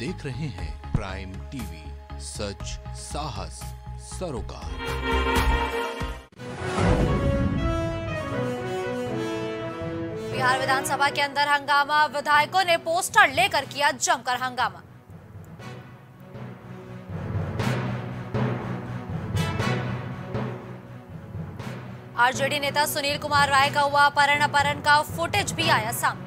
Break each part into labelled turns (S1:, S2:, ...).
S1: देख रहे हैं प्राइम टीवी, सच साहस सरोकार।
S2: बिहार विधानसभा के अंदर हंगामा, विधायकों ने पोस्टर लेकर किया जमकर हंगामा। आरजेडी नेता सुनील कुमार राय का हुआ अपहरण का फुटेज भी आया सामने।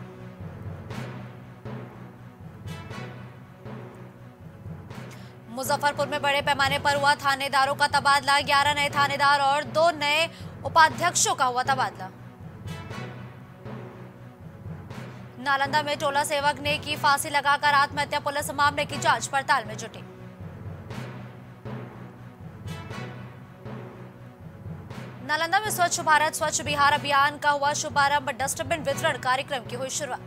S2: मुजफ्फरपुर में बड़े पैमाने पर हुआ थानेदारों का तबादला, 11 नए थानेदार और 2 नए उपाध्यक्षों का हुआ तबादला। नालंदा में टोला सेवक ने की फांसी लगाकर आत्महत्या, पुलिस मामले की जांच पड़ताल में जुटी। नालंदा में स्वच्छ भारत स्वच्छ बिहार अभियान का हुआ शुभारंभ, डस्टबिन वितरण कार्यक्रम की हुई शुरुआत।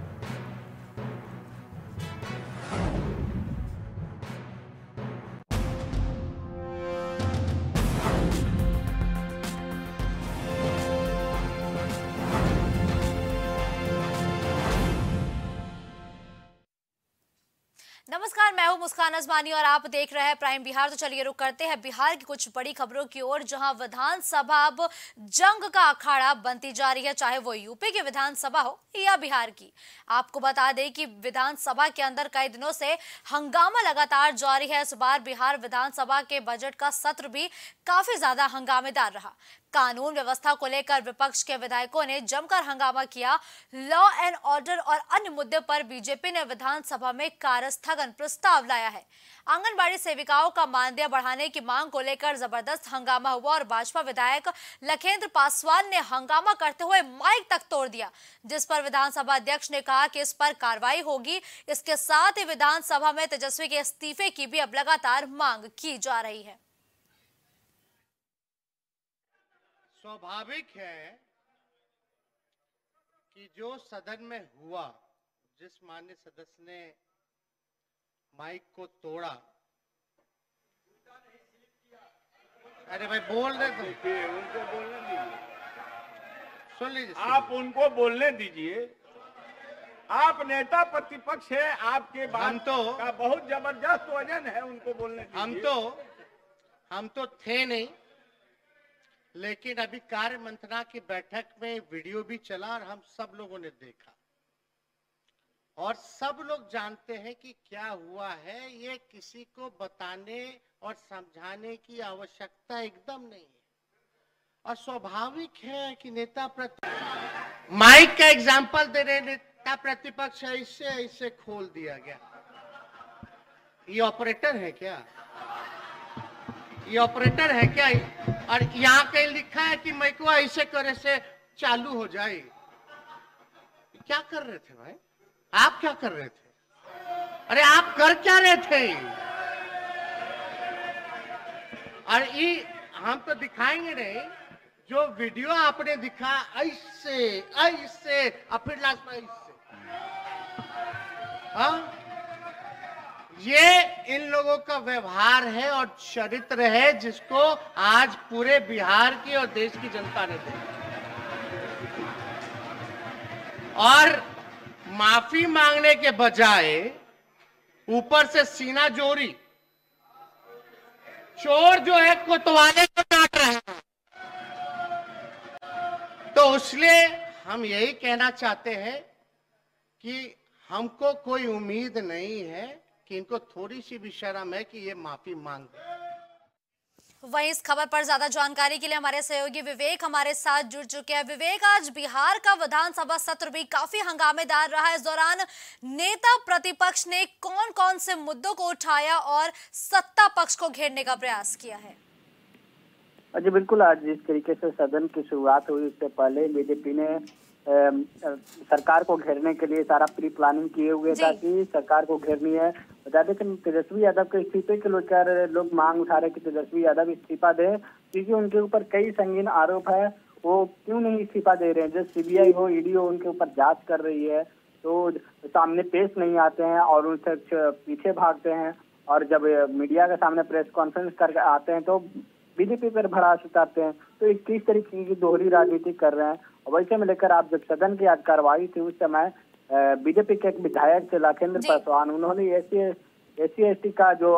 S2: नमस्कार, मैं हूं मुस्कान अजमानी और आप देख रहे हैं प्राइम बिहार। तो चलिए रुक करते हैं बिहार की कुछ बड़ी खबरों की ओर, जहां विधानसभा अब जंग का अखाड़ा बनती जा रही है, चाहे वो यूपी की विधानसभा हो या बिहार की। आपको बता दें कि विधानसभा के अंदर कई दिनों से हंगामा लगातार जारी है। इस बार बिहार विधानसभा के बजट का सत्र भी काफी ज्यादा हंगामेदार रहा। कानून व्यवस्था को लेकर विपक्ष के विधायकों ने जमकर हंगामा किया। लॉ एंड ऑर्डर और अन्य मुद्दे पर बीजेपी ने विधानसभा में कार्यस्थगन प्रस्ताव लाया है। आंगनबाड़ी सेविकाओं का मानदेय बढ़ाने की मांग को लेकर जबरदस्त हंगामा हुआ और भाजपा विधायक लखेंद्र पासवान ने हंगामा करते हुए माइक तक तोड़ दिया, जिस पर विधानसभा अध्यक्ष ने कहा कि इस पर कार्रवाई होगी। इसके साथ ही विधानसभा में तेजस्वी के इस्तीफे की भी अब लगातार मांग की जा रही है।
S3: स्वाभाविक है कि जो सदन में हुआ, जिस माननीय सदस्य ने माइक को तोड़ा, अरे भाई बोल रहे थे,
S4: उनको बोलने दीजिए,
S3: सुन लीजिए,
S4: आप उनको बोलने दीजिए। आप नेता प्रतिपक्ष है, आपके बात का बहुत जबरदस्त वजन है, उनको बोलने दीजिए।
S3: हम तो थे नहीं, लेकिन अभी कार्य मंत्रणा की बैठक में वीडियो भी चला और हम सब लोगों ने देखा और सब लोग जानते हैं कि क्या हुआ है। ये किसी को बताने और समझाने की आवश्यकता एकदम नहीं है और स्वाभाविक है कि नेता प्रतिपक्ष माइक का एग्जाम्पल दे रहे, नेता प्रतिपक्ष ऐसे ऐसे खोल दिया गया। ये ऑपरेटर है क्या? ये ऑपरेटर है क्या? और यहाँ कहीं लिखा है कि मैं को ऐसे करे से चालू हो जाए। क्या कर रहे थे भाई? आप क्या कर रहे थे? अरे आप कर क्या रहे थे? और ये हम तो दिखाएंगे नहीं, जो वीडियो आपने दिखा ऐसे ऐसे और फिर लास्ट में ऐसे, हाँ, ये इन लोगों का व्यवहार है और चरित्र है, जिसको आज पूरे बिहार की और देश की जनता ने देखा। और माफी मांगने के बजाय ऊपर से सीना जोरी, चोर जो है कोतवाले को काट रहा है। तो इसलिए हम यही कहना चाहते हैं कि हमको कोई उम्मीद नहीं है कि इनको थोड़ी सी भी शर्म है कि ये माफी मांग।
S2: वहीं इस खबर पर ज्यादा जानकारी के लिए हमारे सहयोगी विवेक हमारे साथ जुड़ चुके हैं। विवेक, आज बिहार का विधानसभा सत्र भी काफी हंगामेदार रहा। इस दौरान नेता प्रतिपक्ष ने कौन कौन से मुद्दों को उठाया और सत्ता पक्ष को घेरने का प्रयास किया है?
S5: जी बिल्कुल, आज जिस तरीके से सदन की शुरुआत हुई, उससे पहले बीजेपी ने सरकार को घेरने के लिए सारा प्री प्लानिंग किए हुए था कि सरकार को घेरनी है। बता दें कि तेजस्वी यादव के इस्तीफे के लेकर लोग मांग उठा रहे कि तेजस्वी यादव इस्तीफा दे, क्योंकि उनके ऊपर कई संगीन आरोप है। वो क्यों नहीं इस्तीफा दे रहे हैं? जब सीबीआई हो, ईडी हो, उनके ऊपर जांच कर रही है तो सामने पेश नहीं आते हैं और उनसे पीछे भागते हैं, और जब मीडिया के सामने प्रेस कॉन्फ्रेंस करके आते हैं तो बीजेपी पर भड़ास उतारते हैं। तो एक किस तरीके की दोहरी राजनीति कर रहे हैं। और वैसे में लेकर आप जब सदन की आज कार्रवाई थी, उस समय बीजेपी के एक विधायक थे लखेंद्र पासवान, उन्होंने SC/ST का जो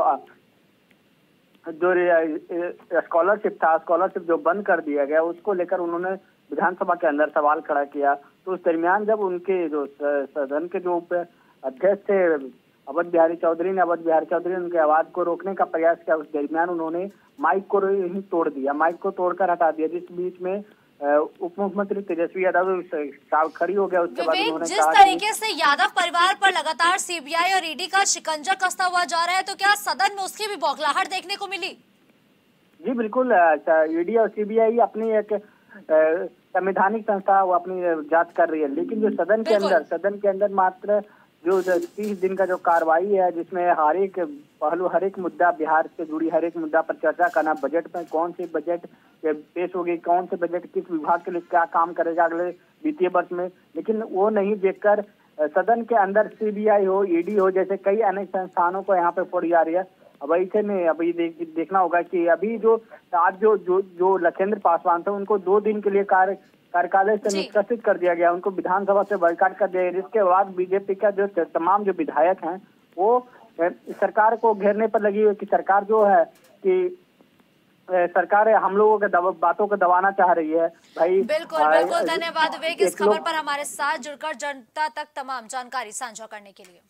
S5: स्कॉलरशिप था, स्कॉलरशिप जो बंद कर दिया गया, उसको लेकर उन्होंने विधानसभा के अंदर सवाल खड़ा किया। तो उस दरमियान जब उनके जो सदन के जो अध्यक्ष थे अवध बिहारी चौधरी ने उनकी आवाज को रोकने का प्रयास किया। उस दरमियान उन्होंने माइक को ही तोड़ दिया, माइक को तोड़कर हटा दिया, जिस बीच में उप मुख्यमंत्री तेजस्वी यादव खड़ी हो गया। उसके बाद उन्होंने
S2: जिस तरीके से यादव परिवार पर लगातार CBI और ED का शिकंजा कसता हुआ जा रहा है, तो क्या सदन में उसकी भी बौखलाहट देखने को मिली?
S5: जी बिल्कुल, ED और CBI अपनी एक संवैधानिक संस्था वो अपनी जांच कर रही है, लेकिन जो सदन के अंदर मात्र जो 30 दिन का जो कार्रवाई है, जिसमें हर एक पहलू, हर एक मुद्दा, बिहार से जुड़ी हर एक मुद्दा पर चर्चा करना, बजट में कौन से बजट पेश होगी, कौन से बजट किस विभाग के लिए क्या काम करेगा अगले वित्तीय वर्ष में, लेकिन वो नहीं देखकर सदन के अंदर CBI हो, ED हो, जैसे कई अन्य संस्थानों को यहाँ पे फोड़ी जा रही है। अब ऐसे में अभी देखना होगा कि अभी जो आज जो लखेंद्र पासवान थे, उनको 2 दिन के लिए कार्यकालय से निष्कासित कर दिया गया, उनको विधानसभा से बॉयकॉट कर दिया गया। जिसके बाद बीजेपी का जो तमाम जो विधायक हैं वो सरकार को घेरने पर लगी हुई कि सरकार जो है कि सरकार हम लोगों के बातों को दबाना चाह रही है। भाई
S2: बिल्कुल धन्यवाद विवेक, इस खबर पर हमारे साथ जुड़कर जनता तक तमाम जानकारी साझा करने के लिए।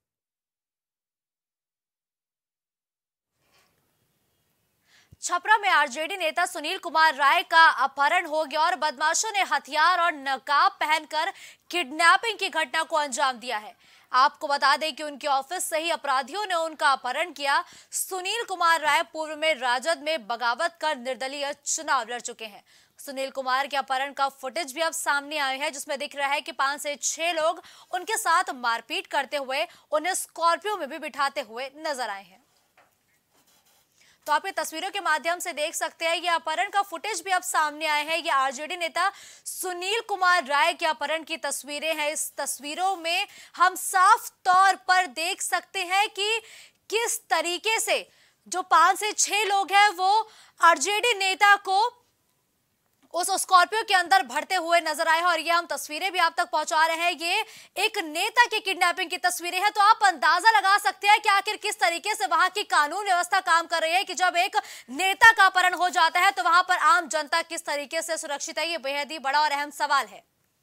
S2: छपरा में आरजेडी नेता सुनील कुमार राय का अपहरण हो गया और बदमाशों ने हथियार और नकाब पहनकर किडनैपिंग की घटना को अंजाम दिया है। आपको बता दें कि उनके ऑफिस से ही अपराधियों ने उनका अपहरण किया। सुनील कुमार राय पूर्व में राजद में बगावत कर निर्दलीय चुनाव लड़ चुके हैं। सुनील कुमार के अपहरण का फुटेज भी अब सामने आया है, जिसमें दिख रहा है कि 5 से 6 लोग उनके साथ मारपीट करते हुए उन्हें स्कॉर्पियो में भी बिठाते हुए नजर आए हैं। तो आप ये तस्वीरों के माध्यम से देख सकते हैं, ये अपहरण का फुटेज भी अब सामने आए हैं। ये आरजेडी नेता सुनील कुमार राय के अपहरण की तस्वीरें हैं। इस तस्वीरों में हम साफ तौर पर देख सकते हैं कि किस तरीके से जो 5 से 6 लोग हैं वो आरजेडी नेता को उस स्कॉर्पियो के अंदर भरते हुए नजर आए हैं। और ये हम तस्वीरें भी आप तक पहुंचा रहे हैं। ये एक नेता की किडनैपिंग की तस्वीरें हैं। तो आप अंदाजा लगा सकते हैं कि आखिर किस तरीके से वहां की कानून व्यवस्था काम कर रही है कि जब एक नेता का अपहरण हो जाता है तो वहां पर आम जनता किस तरीके से सुरक्षित है। ये बेहद ही बड़ा और अहम सवाल है।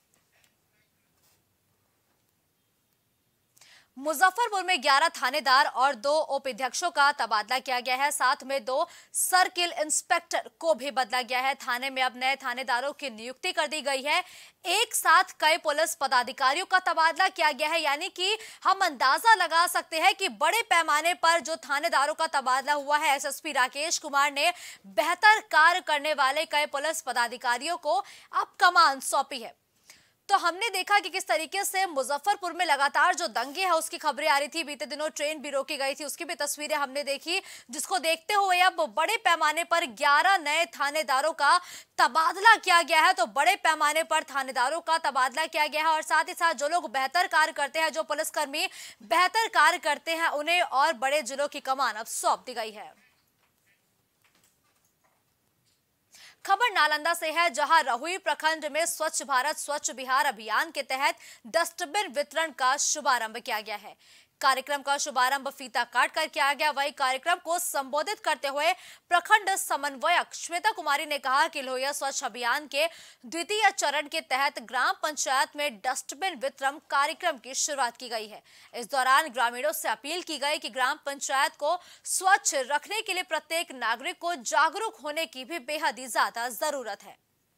S2: मुजफ्फरपुर में 11 थानेदार और 2 उपाध्यक्षों का तबादला किया गया है। साथ में 2 सर्किल इंस्पेक्टर को भी बदला गया है। थाने में अब नए थानेदारों की नियुक्ति कर दी गई है। एक साथ कई पुलिस पदाधिकारियों का तबादला किया गया है। यानी कि हम अंदाजा लगा सकते हैं कि बड़े पैमाने पर जो थानेदारों का तबादला हुआ है। SSP राकेश कुमार ने बेहतर कार्य करने वाले कई पुलिस पदाधिकारियों को अब कमान सौंपी है। तो हमने देखा कि किस तरीके से मुजफ्फरपुर में लगातार जो दंगे हैं उसकी खबरें आ रही थी। बीते दिनों ट्रेन भी रोकी गई थी, उसकी भी तस्वीरें हमने देखी, जिसको देखते हुए अब बड़े पैमाने पर 11 नए थानेदारों का तबादला किया गया है। तो बड़े पैमाने पर थानेदारों का तबादला किया गया है और साथ ही साथ जो लोग बेहतर कार्य करते हैं, जो पुलिसकर्मी बेहतर कार्य करते हैं, उन्हें और बड़े जिलों की कमान अब सौंप दी गई है। खबर नालंदा से है, जहां रहुई प्रखंड में स्वच्छ भारत स्वच्छ बिहार अभियान के तहत डस्टबिन वितरण का शुभारंभ किया गया है। कार्यक्रम का शुभारंभ फीता काट कर किया गया। वही कार्यक्रम को संबोधित करते हुए प्रखंड समन्वयक श्वेता कुमारी ने कहा कि लोहिया स्वच्छ अभियान के 2य चरण के तहत ग्राम पंचायत में डस्टबिन वितरण कार्यक्रम की शुरुआत की गई है। इस दौरान ग्रामीणों से अपील की गई कि ग्राम पंचायत को स्वच्छ रखने के लिए प्रत्येक नागरिक को जागरूक होने की भी बेहद ही ज्यादा जरूरत है।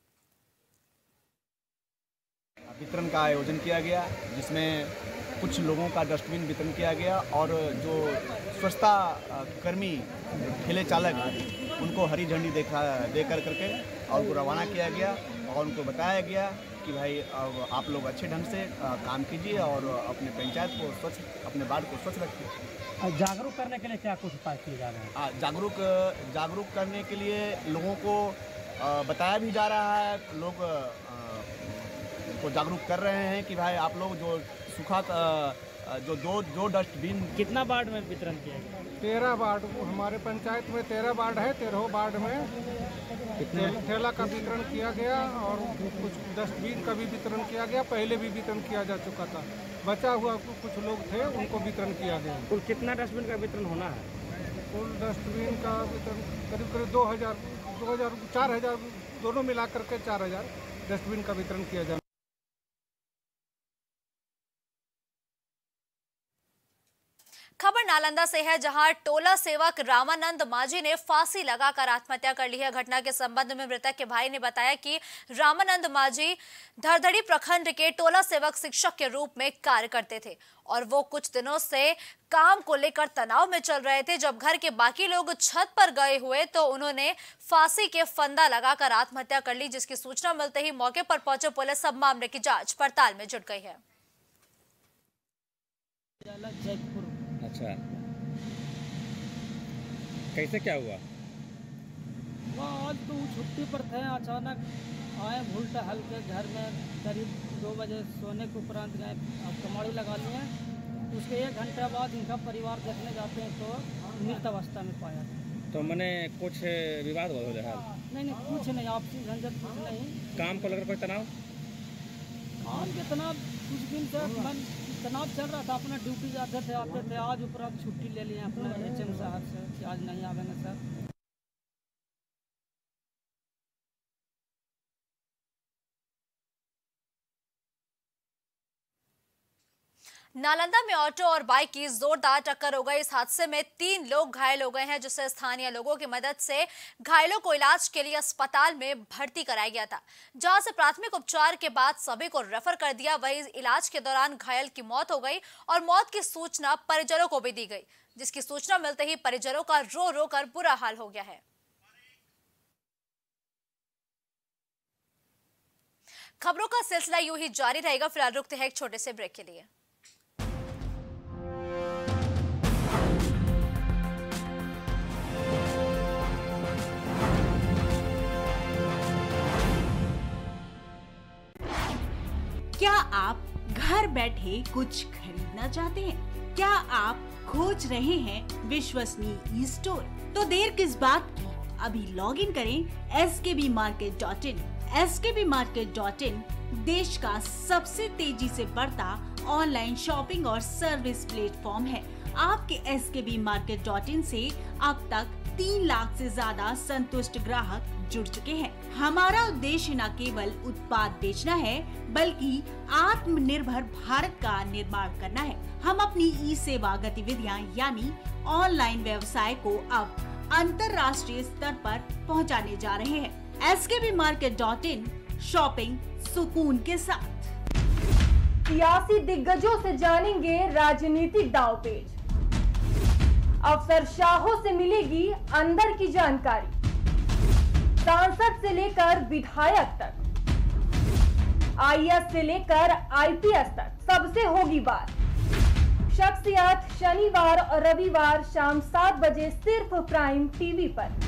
S6: वितरण का आयोजन किया गया, जिसमें कुछ लोगों का डस्टबिन वितरण किया गया और जो स्वच्छता कर्मी ठेले चालक उनको हरी झंडी दे करके और उनको रवाना किया गया और उनको बताया गया कि भाई आप लोग अच्छे ढंग से काम कीजिए और अपने पंचायत को स्वच्छ, अपने वार्ड को स्वच्छ रखिए।
S7: जागरूक करने के लिए क्या कुछ उपाय किए जा रहे हैं?
S6: जागरूक करने के लिए लोगों को बताया भी जा रहा है। लोग को जागरूक कर रहे हैं कि भाई आप लोग जो सूखा जो दो डस्टबिन।
S7: कितना वार्ड में वितरण किया गया?
S8: 13 वार्ड, हमारे पंचायत में 13 वार्ड है। 13 वार्ड में ठेला का वितरण किया गया और कुछ डस्टबिन का भी वितरण किया गया। पहले भी वितरण किया जा चुका था। बचा हुआ कुछ लोग थे, उनको वितरण किया गया।
S7: कुल कितना डस्टबिन का वितरण होना है?
S8: कुल डस्टबिन का वितरण करीब करीब 2000 4000 दोनों मिलाकर के 4000 डस्टबिन का वितरण किया जाए।
S2: खबर नालंदा से है, जहां टोला सेवक रामानंद माझी ने फांसी लगाकर आत्महत्या कर ली है। घटना के संबंध में मृतक के भाई ने बताया कि रामानंद माझी धरधड़ी प्रखंड के टोला सेवक शिक्षक के रूप में कार्य करते थे और वो कुछ दिनों से काम को लेकर तनाव में चल रहे थे। जब घर के बाकी लोग छत पर गए हुए तो उन्होंने फांसी के फंदा लगाकर आत्महत्या कर ली, जिसकी सूचना मिलते ही मौके पर पहुंचे पुलिस सब मामले की जांच पड़ताल में जुट गई है।
S9: अच्छा, कैसे क्या हुआ?
S7: वह आज तो छुट्टी पर थे, अचानक आए भूल टहल के घर में करीब 2 बजे सोने के उपरांत गए, अब कमाड़ी लगा लिए। उसके 1 घंटे बाद इनका परिवार देखने जाते हैं तो मृत अवस्था में पाया।
S9: तो मैंने कुछ विवाद हुआ है?
S7: नहीं, कुछ नहीं, आपसी झंझट कुछ नहीं।
S9: काम को लेकर कोई तनाव?
S7: काम के तनाव कुछ दिन से तनाव चल रहा था। अपना ड्यूटी जाते थे आते थे। आज उपरांत छुट्टी ले लिए अपने HM साहब से कि आज नहीं आवेंगे सर।
S2: नालंदा में ऑटो और बाइक की जोरदार टक्कर हो गई। इस हादसे में 3 लोग घायल हो गए हैं, जिससे स्थानीय लोगों की मदद से घायलों को इलाज के लिए अस्पताल में भर्ती कराया गया था, जहां से प्राथमिक उपचार के बाद सभी को रेफर कर दिया। वहीं इलाज के दौरान घायल की मौत हो गई और मौत की सूचना परिजनों को भी दी गई, जिसकी सूचना मिलते ही परिजनों का रो रो कर बुरा हाल हो गया है। खबरों का सिलसिला यूं ही जारी रहेगा। फिलहाल रुकते हैं एक छोटे से ब्रेक के लिए।
S10: क्या आप घर बैठे कुछ खरीदना चाहते हैं? क्या आप खोज रहे हैं विश्वसनीय ई-स्टोर? तो देर किस बात की, अभी लॉग इन करें skbmarket.in। skbmarket.in देश का सबसे तेजी से बढ़ता ऑनलाइन शॉपिंग और सर्विस प्लेटफॉर्म है। आपके skbmarket.in से अब तक 3 लाख से ज्यादा संतुष्ट ग्राहक जुड़ चुके हैं। हमारा उद्देश्य न केवल उत्पाद बेचना है, बल्कि आत्मनिर्भर भारत का निर्माण करना है। हम अपनी ई सेवा गतिविधियां यानी ऑनलाइन व्यवसाय को अब अंतर्राष्ट्रीय स्तर पर पहुंचाने जा रहे हैं। skbmarket.in, शॉपिंग सुकून के साथ।
S11: सियासी दिग्गजों से जानेंगे राजनीतिक दांवपेच। अफसरशाहों से मिलेगी अंदर की जानकारी। सांसद से लेकर विधायक तक, IAS से लेकर IPS तक, सबसे होगी बात। शख्सियत शनिवार और रविवार शाम 7 बजे सिर्फ प्राइम टीवी पर।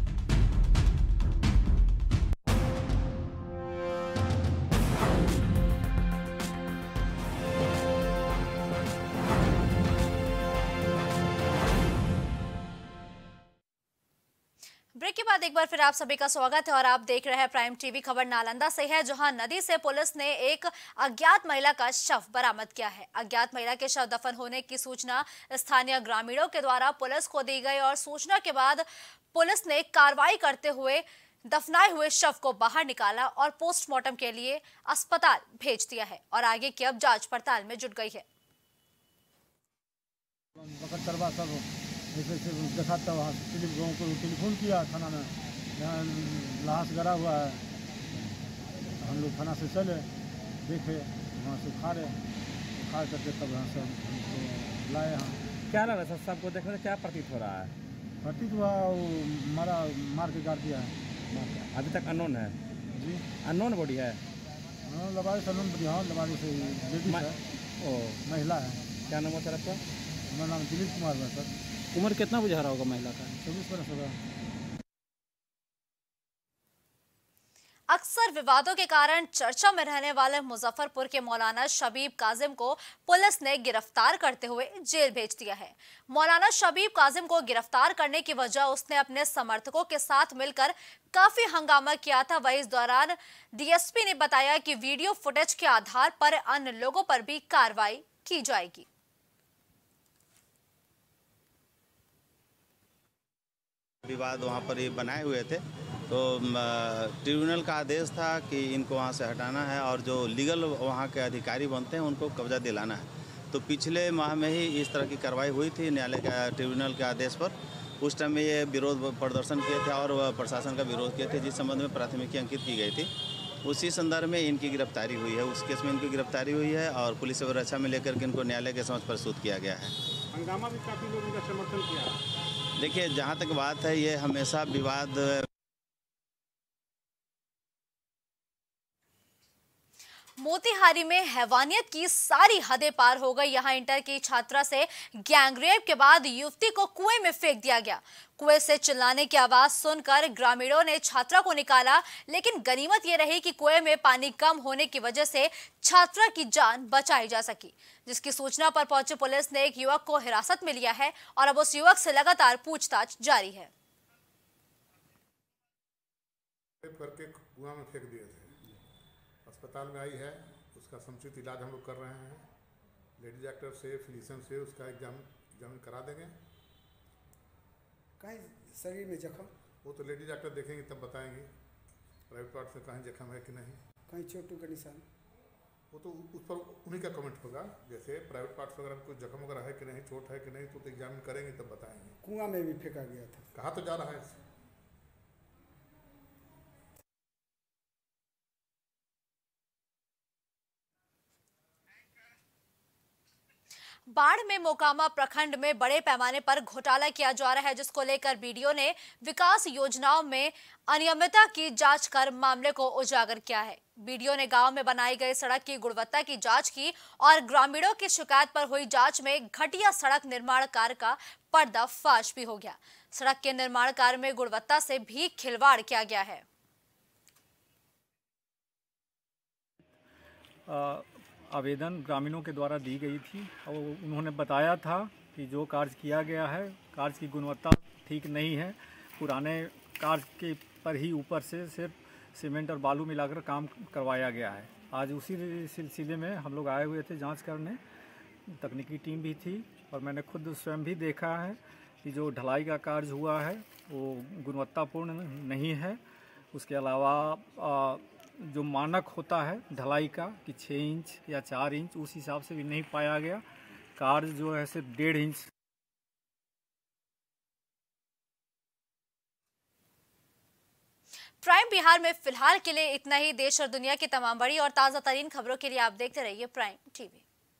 S2: ब्रेक के बाद एक बार फिर आप सभी का स्वागत है और आप देख रहे हैं प्राइम टीवी। खबर नालंदा से है, जहां नदी से पुलिस ने एक अज्ञात महिला का शव बरामद किया है। अज्ञात महिला के शव दफन होने की सूचना स्थानीय ग्रामीणों के द्वारा पुलिस को दी गई और सूचना के बाद पुलिस ने कार्रवाई करते हुए दफनाए हुए शव को बाहर निकाला और पोस्टमार्टम के लिए अस्पताल भेज दिया है और आगे की अब जांच पड़ताल में जुट गई है।
S12: जैसे देखा था वहाँ गाँव को टेलीफोन किया थाना में, यहाँ लाश गड़ा हुआ है। हम लोग थाना से चले, देखे, वहाँ से उखाड़े करके तब यहाँ से हमको लाए। यहाँ
S9: क्या लग रहा है सबको देखने में, क्या प्रतीत हो रहा है?
S12: प्रतीत हुआ वो मार के गाड़ दिया है।
S9: अभी तक अननोन है
S12: जी?
S9: अननोन बॉडी है?
S12: हाँ, लबारी से अननोन बॉडी। हाँ, लबारी से लेडीज है।
S9: ओ,
S12: महिला है।
S9: क्या नाम है सर आपका?
S12: मेरा नाम दिलीप कुमार है सर।
S9: उम्र कितना बुझा रहा होगा महिला का?
S12: 24 वर्ष होगा।
S2: अक्सर विवादों के कारण चर्चा में रहने वाले मुजफ्फरपुर के मौलाना शबीब काजिम को पुलिस ने गिरफ्तार करते हुए जेल भेज दिया है। मौलाना शबीब काजिम को गिरफ्तार करने की वजह उसने अपने समर्थकों के साथ मिलकर काफी हंगामा किया था। वहीं इस दौरान डीएसपी ने बताया कि वीडियो फुटेज के आधार पर अन्य लोगों पर भी कार्रवाई की जाएगी।
S13: विवाद वहाँ पर ये बनाए हुए थे, तो ट्रिब्यूनल का आदेश था कि इनको वहाँ से हटाना है और जो लीगल वहाँ के अधिकारी बनते हैं उनको कब्जा दिलाना है। तो पिछले माह में ही इस तरह की कार्रवाई हुई थी न्यायालय का ट्रिब्यूनल के आदेश पर। उस टाइम में ये विरोध प्रदर्शन किए थे और प्रशासन का विरोध किए थे, जिस संबंध में प्राथमिकी अंकित की गई थी। उसी संदर्भ में इनकी गिरफ्तारी हुई है। उस केस में इनकी गिरफ्तारी हुई है और पुलिस अभिरक्षा में लेकर के इनको न्यायालय के समक्ष प्रस्तुत किया गया है।
S12: हंगामा भी काफी लोगों का समर्थन किया।
S13: देखिए, जहाँ तक बात है, ये हमेशा विवाद
S2: मोतिहारी में हैवानियत की सारी हदें पार हो गई। यहां इंटर की छात्रा से गैंगरेप के बाद युवती को कुएं में फेंक दिया गया। कुएं से चिल्लाने की आवाज सुनकर ग्रामीणों ने छात्रा को निकाला, लेकिन गनीमत ये रही कि कुएं में पानी कम होने की वजह से छात्रा की जान बचाई जा सकी। जिसकी सूचना पर पहुंची पुलिस ने एक युवक को हिरासत में लिया है और अब उस युवक से लगातार पूछताछ जारी है।
S14: करके कुआं में फेंक दिए थे। अस्पताल में आई है, उसका समुचित इलाज हम लोग कर रहे हैं। लेडी डॉक्टर से, फिजिशियन से उसका एग्जाम करा देंगे।
S15: कहीं शरीर में जख्म?
S14: वो तो लेडी डॉक्टर देखेंगे तब बताएंगे। प्राइवेट पार्ट से कहीं जख्म है कि नहीं,
S15: कहीं चोटों का निशान,
S14: वो तो उस पर उन्हीं का कमेंट होगा। जैसे प्राइवेट पार्ट्स वगैरह कुछ जख्म वगैरह है कि नहीं, चोट है कि नहीं, तो एग्जामिन करेंगे तब बताएंगे।
S15: कुआं में भी फेंका गया था,
S14: कहा तो जा रहा है।
S2: बाढ़ में मोकामा प्रखंड में बड़े पैमाने पर घोटाला किया जा रहा है, जिसको लेकर बीडीओ ने विकास योजनाओं में अनियमितता की जांच कर मामले को उजागर किया है। बीडीओ ने गांव में बनाई गई सड़क की गुणवत्ता की जांच की और ग्रामीणों की शिकायत पर हुई जांच में घटिया सड़क निर्माण कार्य का पर्दाफाश भी हो गया। सड़क के निर्माण कार्य में गुणवत्ता से भी खिलवाड़ किया गया है।
S9: आवेदन ग्रामीणों के द्वारा दी गई थी और उन्होंने बताया था कि जो कार्य किया गया है, कार्य की गुणवत्ता ठीक नहीं है। पुराने कार्य के पर ही ऊपर से सिर्फ सीमेंट और बालू मिलाकर काम करवाया गया है। आज उसी सिलसिले में हम लोग आए हुए थे जांच करने। तकनीकी टीम भी थी और मैंने खुद स्वयं भी देखा है कि जो ढलाई का कार्य हुआ है वो गुणवत्तापूर्ण नहीं है। उसके अलावा जो मानक होता है ढलाई का कि 6 इंच या 4 इंच, उस हिसाब से भी नहीं पाया गया। कार्य जो है सिर्फ 1.5 इंच।
S2: प्राइम बिहार में फिलहाल के लिए इतना ही। देश और दुनिया की तमाम बड़ी और ताजा तरीन खबरों के लिए आप देखते रहिए प्राइम टीवी।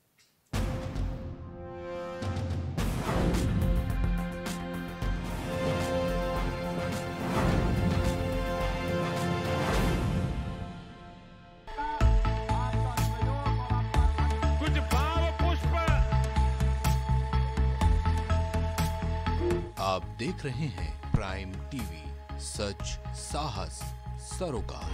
S1: आप देख रहे हैं प्राइम टीवी, सच साहस सरोकार।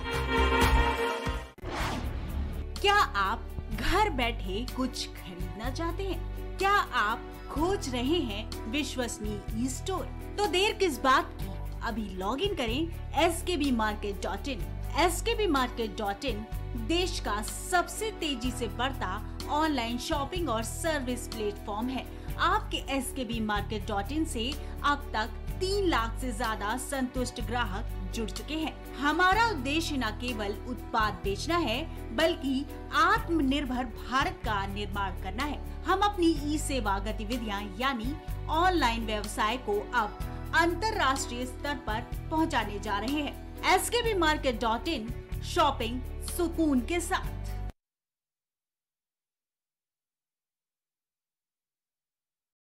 S10: क्या आप घर बैठे कुछ खरीदना चाहते हैं? क्या आप खोज रहे हैं विश्वसनीय स्टोर? तो देर किस बात की, अभी लॉग इन करें skbmarket.in। skbmarket.in देश का सबसे तेजी से बढ़ता ऑनलाइन शॉपिंग और सर्विस प्लेटफॉर्म है। आपके skbmarket.in से अब तक 3 लाख से ज्यादा संतुष्ट ग्राहक जुड़ चुके हैं। हमारा उद्देश्य न केवल उत्पाद बेचना है, बल्कि आत्मनिर्भर भारत का निर्माण करना है। हम अपनी ई सेवा गतिविधियां यानी ऑनलाइन व्यवसाय को अब अंतर्राष्ट्रीय स्तर पर पहुंचाने जा रहे हैं। skbmarket.in शॉपिंग सुकून के साथ।